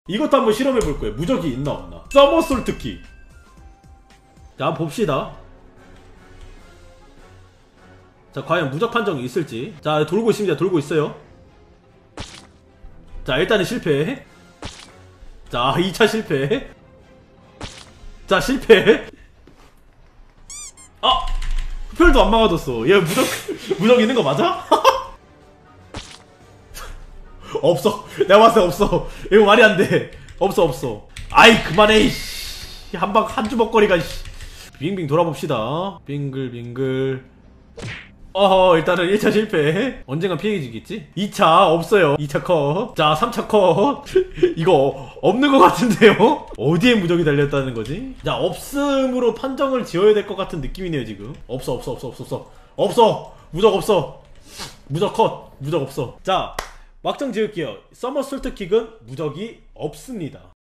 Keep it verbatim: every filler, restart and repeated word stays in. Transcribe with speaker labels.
Speaker 1: 이것도 한번 실험해볼 거예요. 무적이 있나 없나. 서머솔트킥. 자, 한번 봅시다. 자, 과연 무적 판정이 있을지. 자, 돌고 있습니다. 돌고 있어요. 자, 일단은 실패. 자, 이 차 실패. 자, 실패. 아! 흡혈도 안 막아줬어. 얘 무적, 무적 있는 거 맞아? 없어. 내가 봤을 때 없어. 이거 말이 안 돼. 없어, 없어. 아이, 그만해, 이씨. 한 방, 한 주먹거리가, 이씨. 빙빙 돌아봅시다. 빙글빙글. 어허, 일단은 일 차 실패. 언젠간 피해지겠지? 이 차 없어요. 이 차 컷. 자, 삼 차 컷. 이거 없는 것 같은데요? 어디에 무적이 달렸다는 거지? 자, 없음으로 판정을 지어야 될 것 같은 느낌이네요, 지금. 없어, 없어, 없어, 없어, 없어. 없어! 무적 없어. 무적 컷. 무적 없어. 자, 막정 지을게요. 서머솔트킥은 무적이 없습니다.